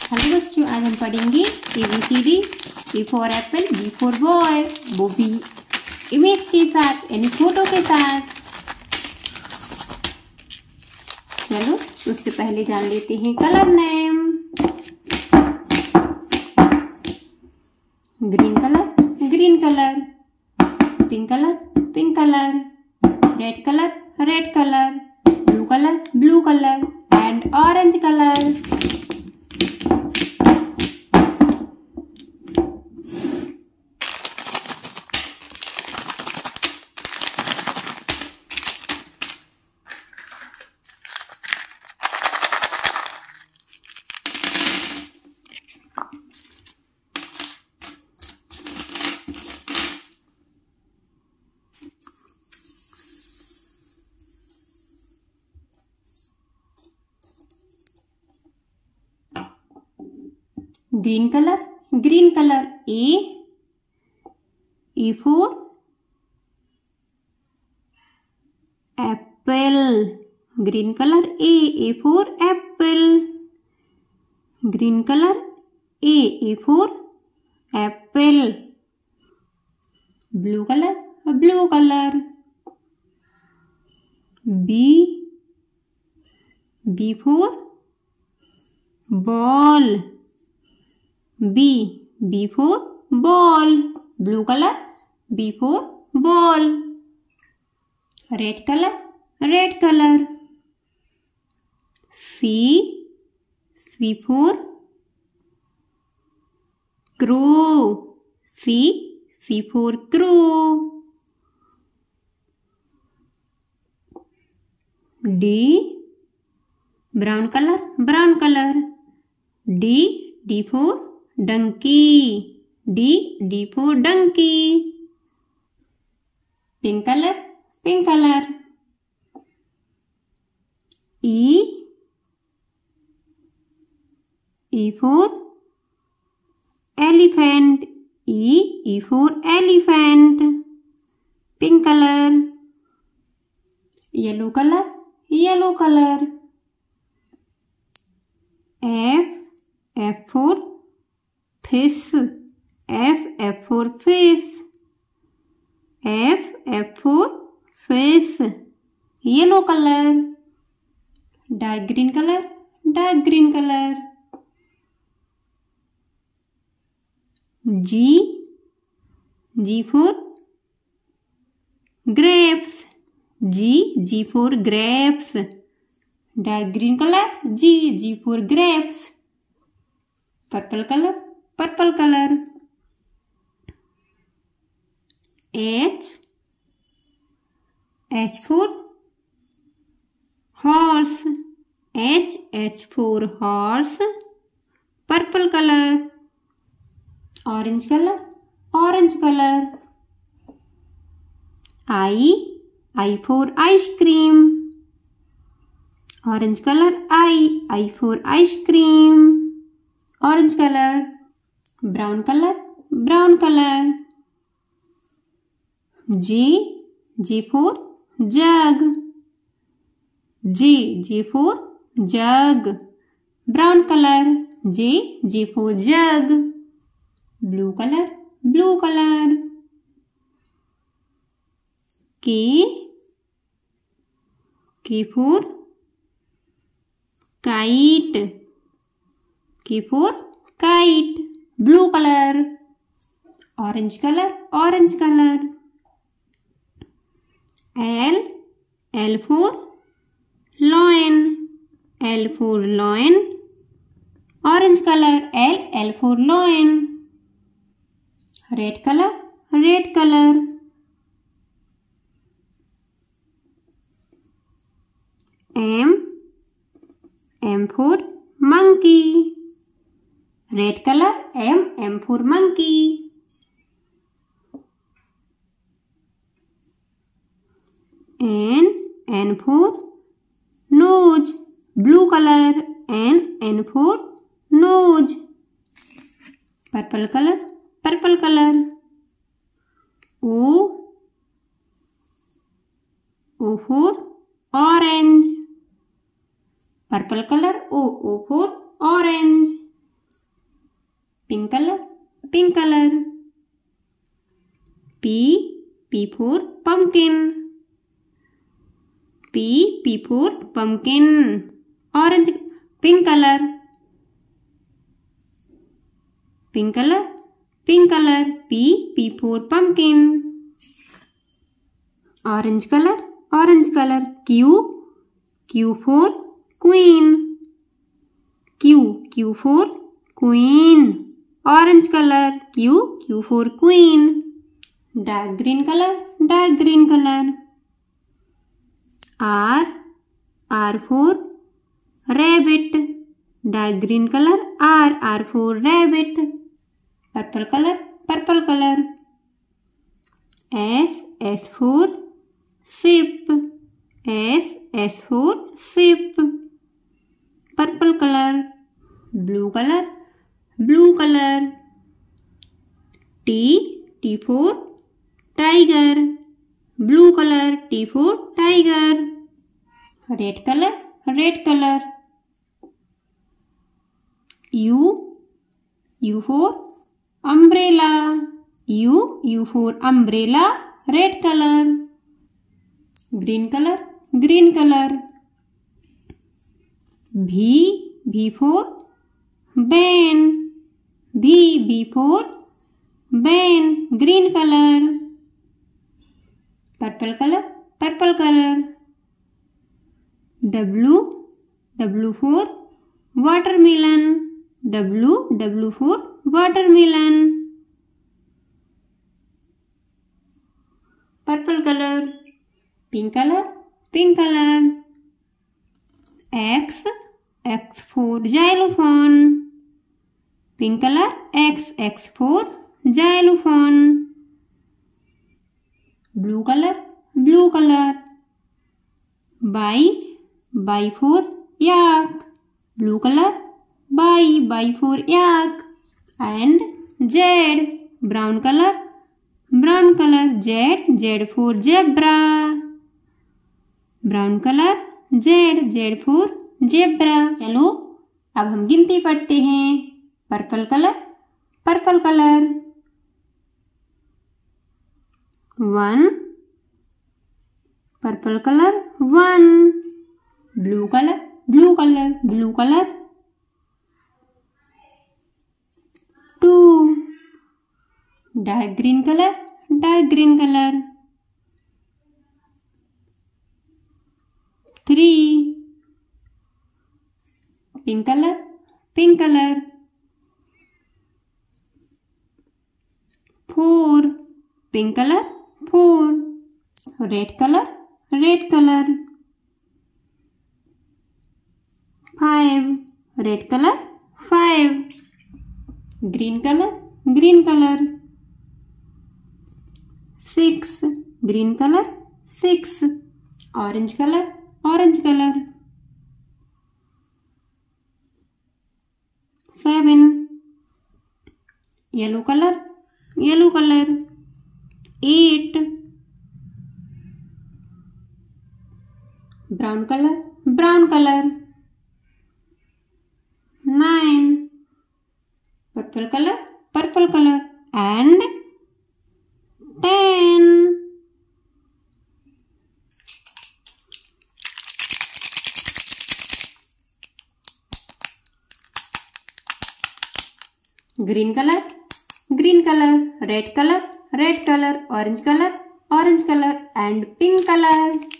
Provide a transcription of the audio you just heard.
Hello बच्चों, आज हम पढ़ेंगे ABCD। A for apple, B for boy, वो भी इमेज के साथ यानी फोटो के साथ। चलो उससे पहले जान लेते हैं colour name. Green colour green colour, pink colour pink colour, red colour red colour, blue colour and orange colour. Green colour A for apple, green colour A for apple, green colour A for apple। Blue colour B for ball, B for ball, blue colour B for ball। Red colour C for crow, C for crow। Brown colour D for donkey, D for donkey। Pink colour E for elephant, E for elephant। Pink colour yellow colour F for fish, F for fish, F for fish। Yellow colour dark green colour G for grapes, G for grapes। Dark green colour G for grapes। Purple colour H for horse, H for horse। Purple colour orange colour I for ice cream, orange colour I for ice cream। Orange colour brown colour J for jug, J for jug। Brown colour J for jug। Blue colour K for kite, K for kite। Blue colour orange colour L for lion, L for lion। Orange colour L for lion। Red colour M for monkey, red colour M for monkey। N for nose, blue colour N for nose। Purple colour O for orange, purple colour O for orange। pink color, pink color. P for pumpkin. P for pumpkin. Orange, pink color. Pink color, pink color. P for pumpkin. Orange color, orange color. Q for queen. Q for queen. Orange color. Q for queen. Dark green color, dark green color. R for rabbit. Dark green color. R for rabbit. Purple color, purple color. S for sheep. S for sheep. Purple color. Blue color, blue color. T for tiger. Blue color. T for tiger. Red color, red color. U for umbrella. U for umbrella. Red color. Green color, green color. V for van. V for van. Green color. Purple color, purple color. W for watermelon. W for watermelon. Purple color. Pink color, pink color. X for xylophone. Pink color. X for xylophone. Blue color, blue color. Y for yak. Blue color. Y for yak. And Z, brown color, brown color. Z for zebra. Brown color. Z for zebra. चलो अब हम गिनती पढ़ते हैं. Purple colour, purple colour. 1 purple colour 1. Blue colour, blue colour, blue colour. 2 dark green colour, dark green colour. 3 pink colour, pink colour. 4 pink colour 4. Red colour, red colour. 5 red colour 5. Green colour, green colour. 6 green colour 6. Orange colour, orange colour. 7 yellow colour, yellow colour. 8 brown colour, brown colour. 9 purple colour, purple colour. And 10 green colour, green colour. Red colour, red colour. Orange colour, orange colour. And pink colour.